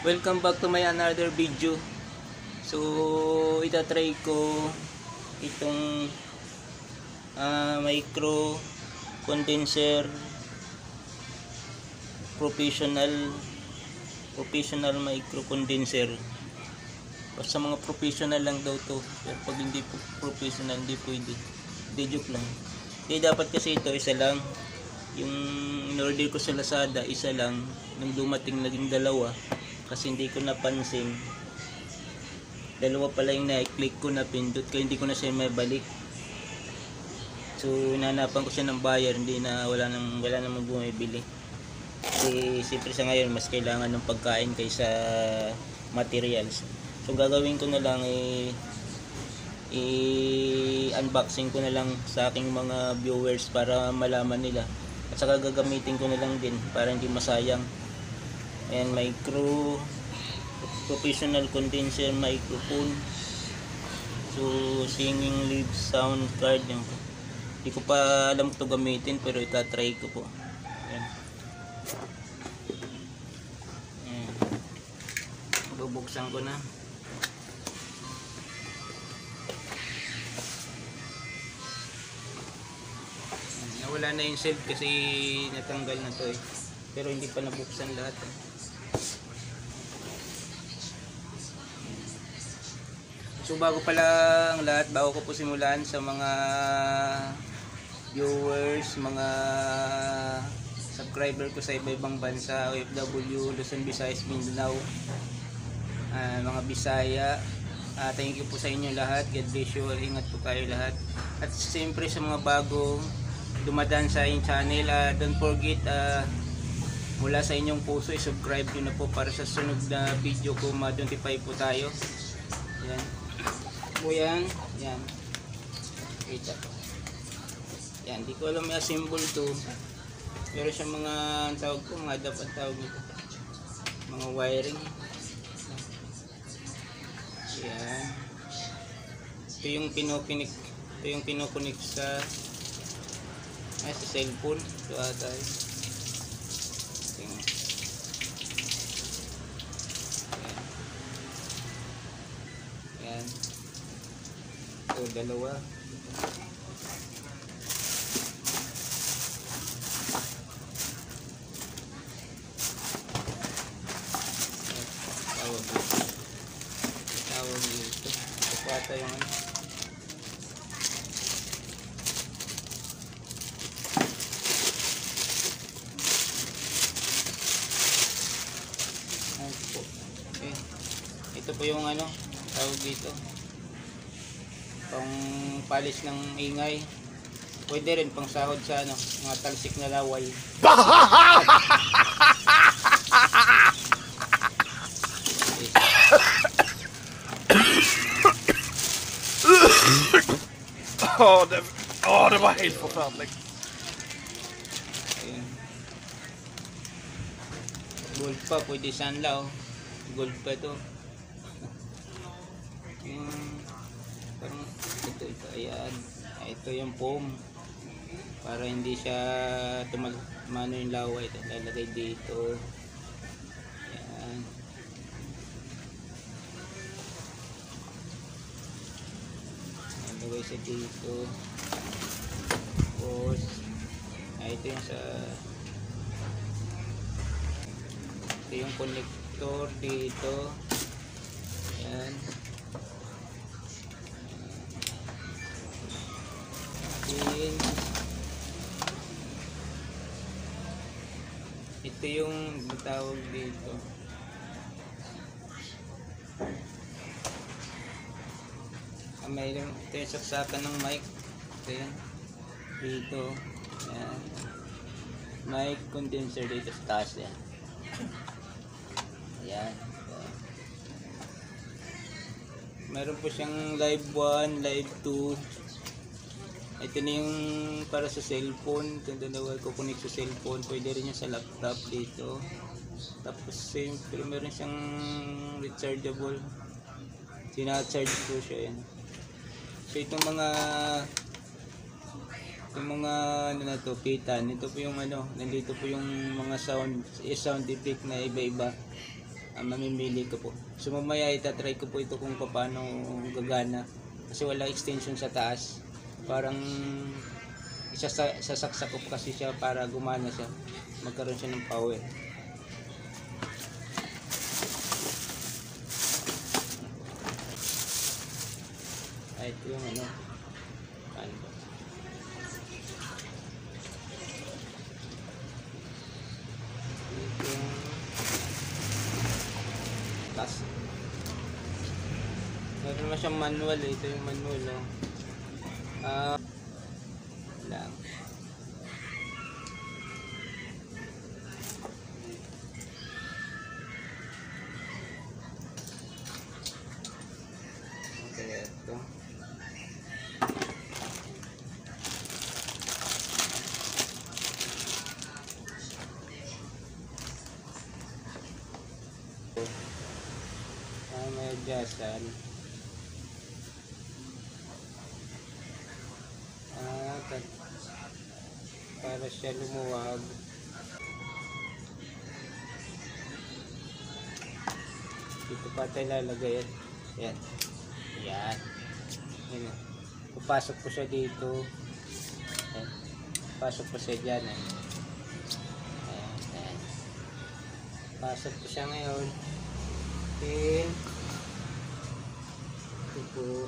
Welcome back to my another video. So itatry ko itong micro condenser professional micro condenser. Sa mga professional lang daw to, pero pag hindi professional hindi pwede. Hindi, joke lang. Hindi, dapat kasi ito isa lang. Yung in-order ko sa Lazada isa lang, nung dumating naging dalawa kasi hindi ko napansin. Dalawa pala yung na-click ko na pindot, kaya hindi ko na siya may balik. So inanapan ko siya ng buyer, wala namang bumibili. Kasi siyempre sa ngayon mas kailangan ng pagkain kaysa materials. So gagawin ko na lang i-unboxing ko na lang sa aking mga viewers para malaman nila. At saka gagamitin ko na lang din para hindi masayang. Ayan, micro professional condenser microphone. So singing lead sound card yan. Hindi ko pa alam ito gamitin pero itatry ko po. Ayan. Ayan. Bubuksan ko na. Wala na yung shelf kasi natanggal na to eh. Pero hindi pa nabuksan lahat eh. So bago ko po simulan sa mga viewers, mga subscriber ko sa iba-ibang bansa, OFW, Luzon, Visayas, Mindanao, mga Bisaya, thank you po sa inyo lahat. God bless you. Ingat po tayo lahat. At siyempre sa mga bagong dumadaan sa aking channel, don't forget mula sa inyong puso i-subscribe nyo na po para sa sunod na video ko ma-notify po tayo. Yan po yan. Yan, kita yan, di ko alam may symbol to, pero sa mga tawag ko, mga dapat tawag nito, mga wiring. Yan, ito yung kinokonik sa cellphone. Ito ata eh. Yan. Ito dalawa. Tawag dito. Ito ata yung ano. Okay. Ito po yung ano, tawag dito, pang palis ng ingay. Pwede rin pang sahod sa ano, mga talsik na laway. Det var helt forferdelig. Gold pa, pwede sanla oh. Gold pa ito. Parang ito, ayan. Ito yung foam. Para hindi siya tumano yung laway. Ito, lalagay dito. Ayan. Lalagay siya dito. Tapos, ito yung ito yung connector dito. Ayan. Ito yung tawag dito. Mayroon ito yung saksakan ng mic. Ito yan. Dito. Ayan. Mic condenser dito sa taas yan. Ayan. Meron po siyang live 1, live 2. Ito na yung para sa cellphone. Ito dalawa ko connect sa cellphone. Pwede rin yung sa laptop dito. Tapos siyempre meron siyang rechargeable. Sina-charge ko siya yan. So itong mga ano na to, pitan. Ito po yung ano, nandito po yung mga sound effect na iba-iba. mamimili ko po. So mamaya itatry ko po ito kung paano gagana kasi wala extension sa taas. Parang sasaksak ko kasi siya para gumana siya, magkaroon siya ng power. Ay, ito yung ano, paano ba? Ito yung tas. Meron naman siyang manual eh. Ito yung manual oh. Lang. Okay, ito. May adjustan. Para siya lumuwag. Dito pa tayo lalagay yan. Yan. Yan. Yan. Papasok ko siya dito. Yan. Pasok ko siya dyan. Eh. Ayan. Ayan. Pasok ko siya ngayon. Then ito po.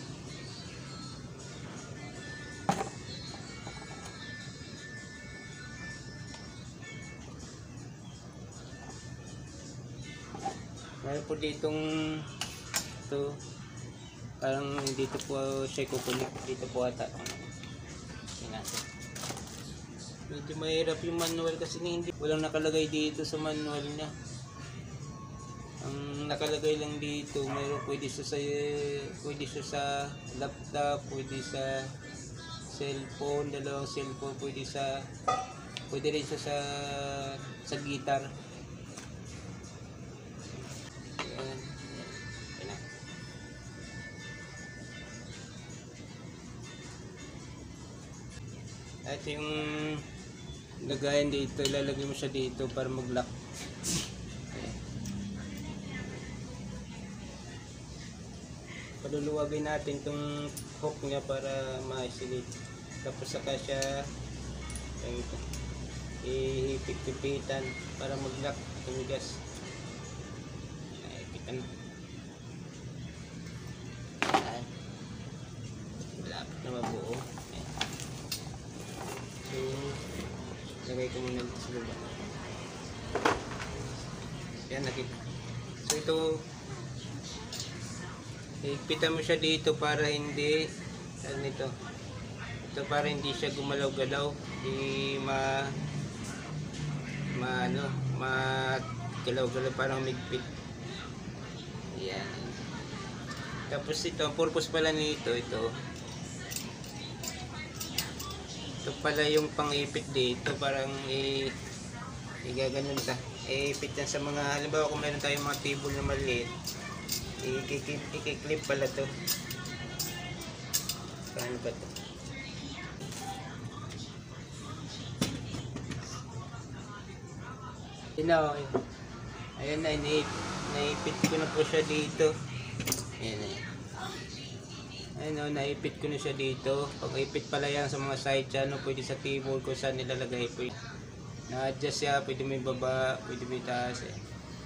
Meron po ditong ito, parang dito po siya kukunik, dito po ata. Medyo mahirap yung manual kasi hindi, walang nakalagay dito sa manual niya. Ang nakalagay lang dito, mayroon pwede siya sa laptop, pwede sa cellphone, dalawang cellphone, pwede rin siya sa guitar. Ito yung lagayan dito, ilalagay mo siya dito para mag-lock. Paluluwagin natin itong hook niya para ma-isolate. Tapos saka siya ihipit-pipitan para mag-lock, tumigas. Ipitan. Malapit na mabuo. So, lagay ko muna dito sa baba. Yan, nakita. So, ito, higpitan mo siya dito para hindi, ito para hindi siya gumalaw-galaw, hindi galaw-galaw, parang migpit. Yan. Tapos ito, ang purpose pala nito, ito pala yung pang-ipit dito, parang igaganon ta. Ipit yan sa mga, halimbawa kung meron tayong mga table na maliit, i-clip pala to. Paano ba to? Ayan na, naipit ko na po siya dito. Ayan na. Ayan o, naipit ko na siya dito. Pag ipit pala yan sa mga side siya, pwede sa table kung saan nilalagay. Na-adjust siya, pwede may baba, pwede may taas eh.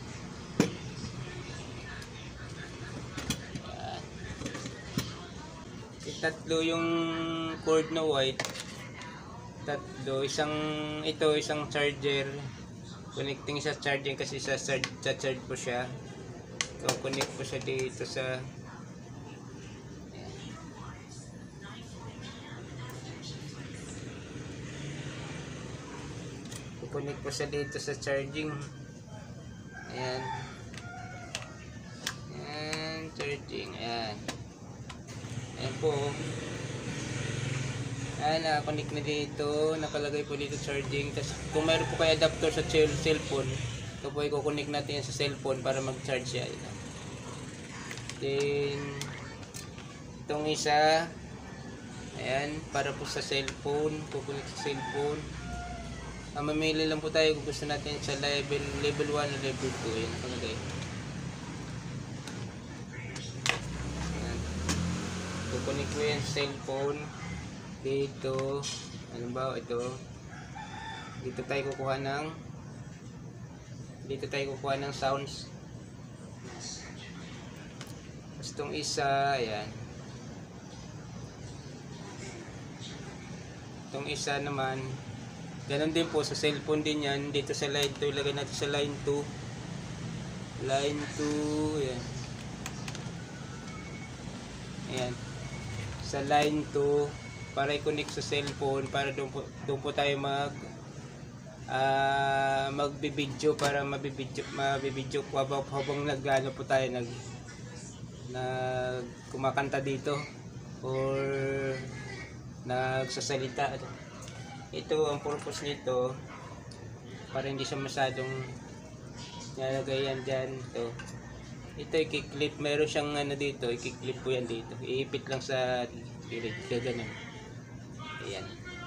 Tatlo yung cord na white. Tatlo, isang charger. Connecting sa charging kasi sa charge po siya. So connect po siya dito sa connect po siya dito sa charging. Ayan. Ayan, charging. Ayan. Ayan po. Ayan, nakakonect na dito. Nakalagay po dito charging. Tapos kung mayroon po kayo adapter sa cellphone, ito po i-connect natin yan sa cellphone para mag-charge siya. Then, itong isa, ayan, para po sa cellphone. Kukunik sa cellphone. Mamili lang po tayo kung gusto natin sa level 1 o level 2. Yan nakalagay. Ayan. Kukunin ko yung cellphone dito. Ano ba ito? Dito tayo kukuha ng sounds. Tapos itong isa, ayan. Itong isa naman, ganun din po sa cellphone din yan. Dito sa line 2, ilagay natin sa line 2. Line 2, ayan. Ayan. Sa line 2, para i-connect sa cellphone, para doon po tayo magbibideo, para mabibideo habang nagano po tayo, kumakanta dito or nagsasalita. Ito ang purpose nito, para hindi siya masyadong nalagay yan dyan. Ito i-clip, meron siyang ano dito, i-clip po yan dito, iipit lang sa gilid, ganun. Ayan,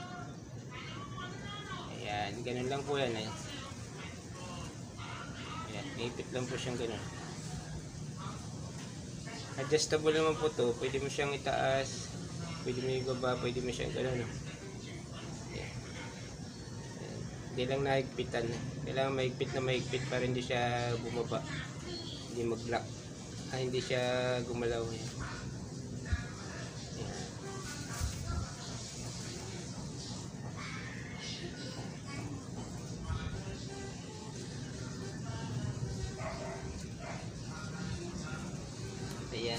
ayan, ganun lang po yan. Ayan, iipit lang po siyang ganun. Adjustable naman po to, pwede mo siyang itaas, pwede mo ibaba, pwede mo siyang gano'n. Hindi lang naigpitan. Kailangan maigpit para hindi siya bumaba, hindi mag-lock, hindi siya gumalaw. Ayan.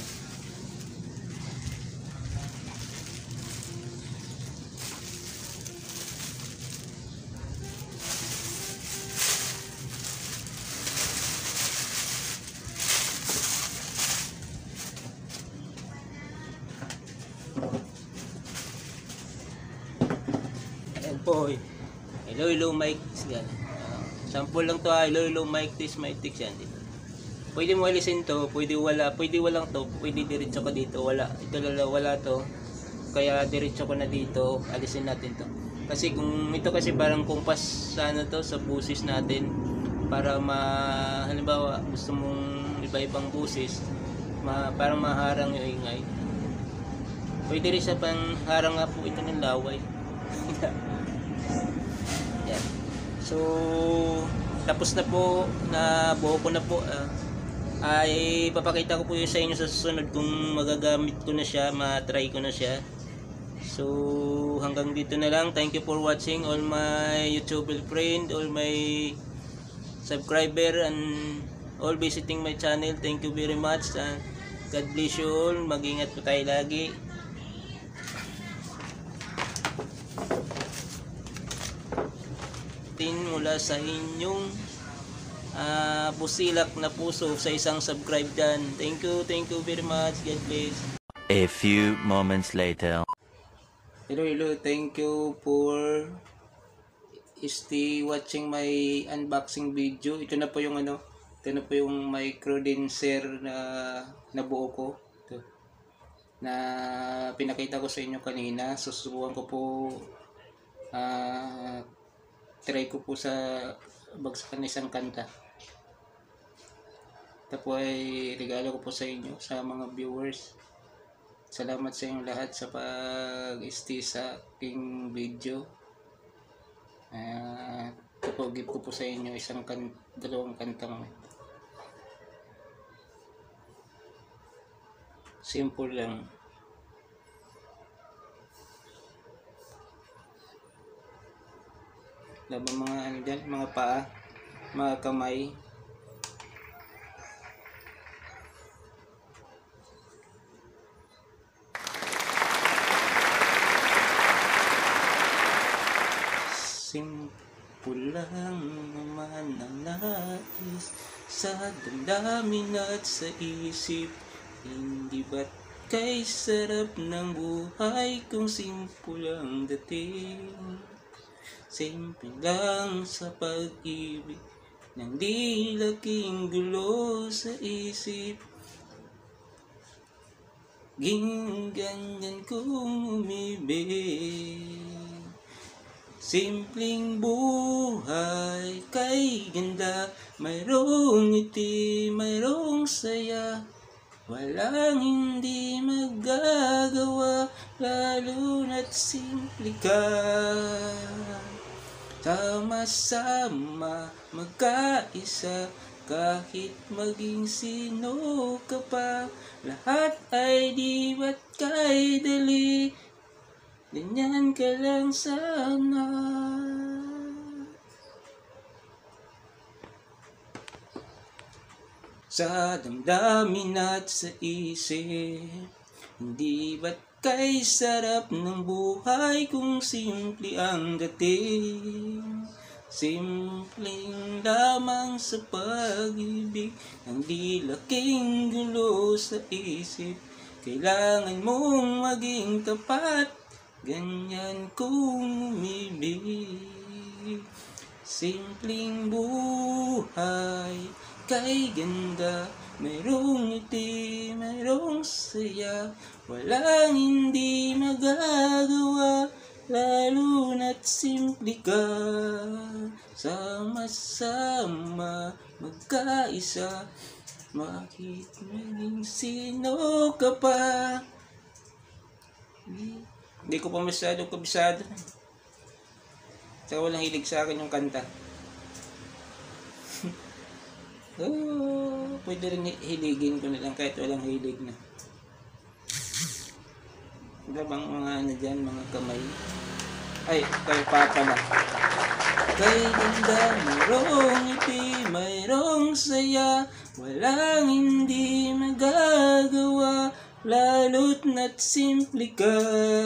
Ayan po. Hello mic. Sample lang to. Hello mic test yan dito. Pwede mo alisin to, pwede walang to, pwede diretso ka dito, wala. Ito wala to. Kaya diretso ko na dito, alisin natin to. Kasi kung ito kasi parang kumpas sa ano to, sa busis natin, para halimbawa gusto mong iba-ibang busis, parang maharang yung ingay. Pwede rin sa pangharang nga po ito ng laway. Yan. So, tapos na po, nabuo ko na po. Ay papakita ko po yun sa inyo sa susunod kung magagamit ko na siya, matry ko na siya. So hanggang dito na lang. Thank you for watching all my YouTube friend, all my subscriber, and all visiting my channel. Thank you very much, and God bless you all. Mag-ingat po tayo lagi. Mula sa inyong busilak na puso sa isang subscribe dyan. Thank you very much. God bless. A few moments later. Hello, thank you for watching my unboxing video. Ito na po yung micro condenser na nabuo ko. Ito, na pinakita ko sa inyo kanina. Susubukan ko po, try ko po sa bagsakan isang kanta. Ito po ay regalo ko po sa inyo, sa mga viewers. Salamat sa inyong lahat sa pag-stay sa aking video. Ito po, give ko po sa inyo dalawang kantang simple lang. Laban mga mga paa, mga kamay. Simple lang naman ang nais sa damdamin at sa isip. Hindi ba't kay sarap ng buhay kung simple ang dating? Simple lang sa pag-ibig nang di laking gulo sa isip. Ganyan kong umibig. Simpleng buhay kay ganda, mayroong ngiti, mayroong saya. Walang hindi magagawa, lalo na't simple ka. Sama-sama magkaisa, kahit maging sino ka pa. Lahat ay di ba't kay dali, ganyan ka lang sana. Sa damdamin at sa isip, hindi ba't kay sarap ng buhay kung simple ang dating. Simpleng lamang sa pag-ibig, ang di laking gulo sa isip. Kailangan mong maging tapat, ganyan kung umibig. Simpleng buhay kay ganda, mayroong ngiti, mayroong saya. Walang hindi magagawa, lalo na't simple ka. Sama-sama magkaisa, kahit maging sino ka pa. Hindi ko pa masyadong kabisado. Saka walang hilig sa akin yung kanta. Pwede rin hiligin ko na lang kahit walang hilig na. Wala bang mga ano dyan, mga kamay? Ay, kay Papa na. Kay ganda, mayroong ngiti, mayroong saya. Walang hindi magagawa, lalo't na't simple ka.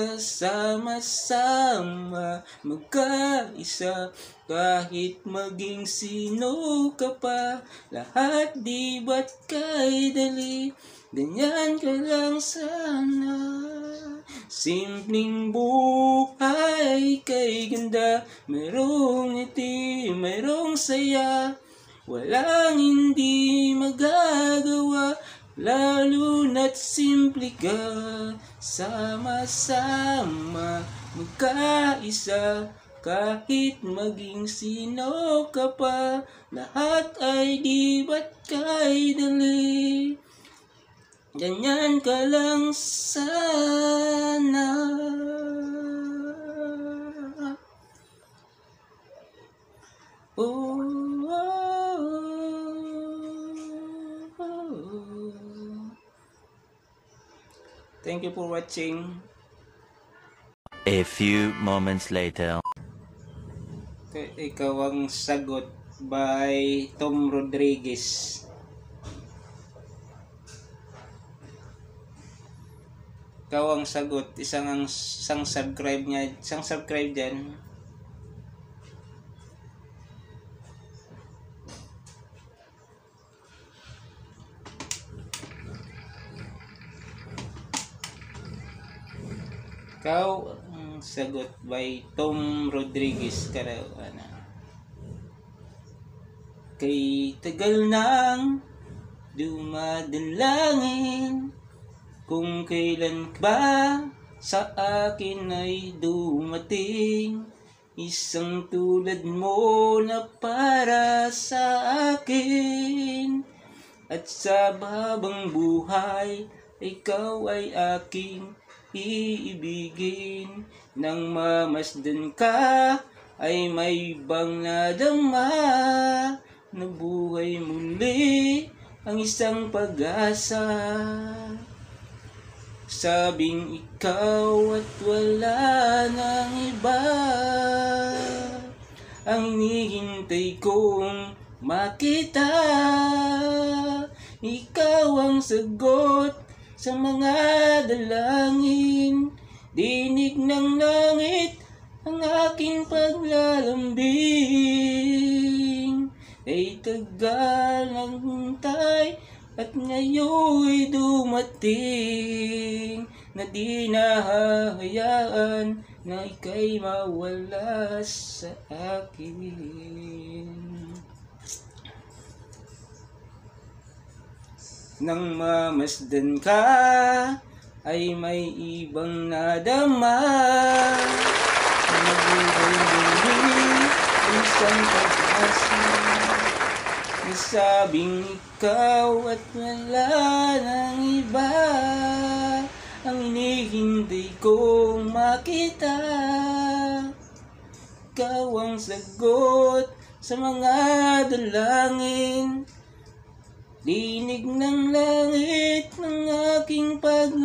Sama-sama magkaisa, kahit maging sino ka pa. Lahat di ba't kay dali, ganyan ka lang sana. Simpleng buhay kay ganda, mayroong ngiti, mayroong saya. Walang hindi magagawa, lalo na't simple ka. Sama-sama magkaisa, kahit maging sino ka pa. Lahat ay di ba't kay dali, ganyan ka lang sana. Oh, oh, oh, oh. Thank you for watching. A few moments later. Ikaw ang sagot by Tom Rodriguez. Ikaw ang sagot, isang subscribe niya, isang subscribe dyan. Ikaw ang sagot by Tom Rodriguez. Kay tagal nang dumadalangin, kung kailan ba sa akin ay dumating isang tulad mo na para sa akin. At sa habang buhay, ikaw ay aking iibigin. Nang mamasdan ka, ay may bang nadama, nabuhay muli ang isang pag-asa. Sabing ikaw at wala nang iba, ang hinihintay kong makita. Ikaw ang sagot sa mga dalangin, dinig ng langit ang aking paglalambing. Ay tagal ng hintay at ngayon'y dumating, na di nahahayaan na ika'y mawala sa akin. Nang mamasdan ka, ay may ibang nadama, nagbibigay isang pag-asa. Nasabing ikaw at wala nang iba ang hinihintay kong makita. Ikaw ang sagot sa mga dalangin, dinig ng langit ng aking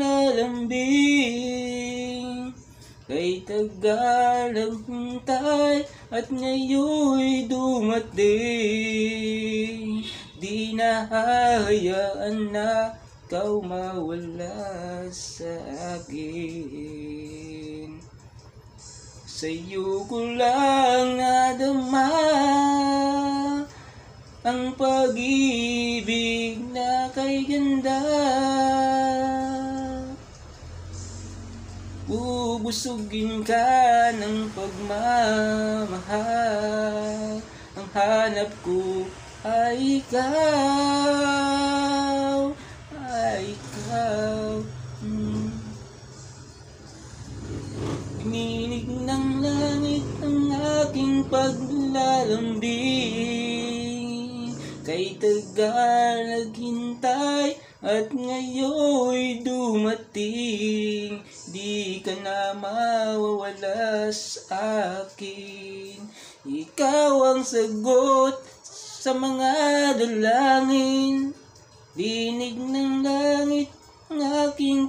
paglalambing. Kay tagal naghintay at ngayon'y dumating, di na hahayaan na ikaw mawala sa akin. Sa'yo ko lang nadama ang pag-ibig na kay ganda. Bubusugin ka ng pagmamahal, ang hanap ko ay ikaw, ay ikaw. Ininig ng langit ang aking paglalambing, kay tagal naghintay at ngayon'y dumating, di ka na mawawala sa akin. Ikaw ang sagot sa mga dalangin, dinig ng langit ang aking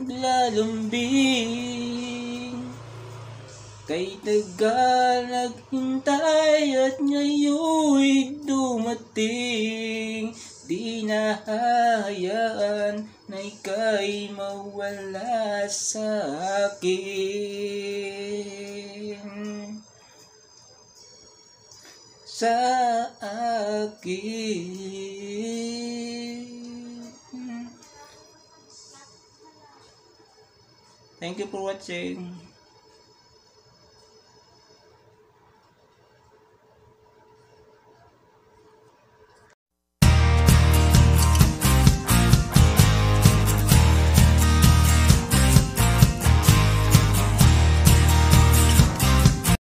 paglalambing. Kay tagal naghintay at ngayon'y dumating, di na hahayaan na ika'y mawala sa akin. Sa akin. Thank you for watching.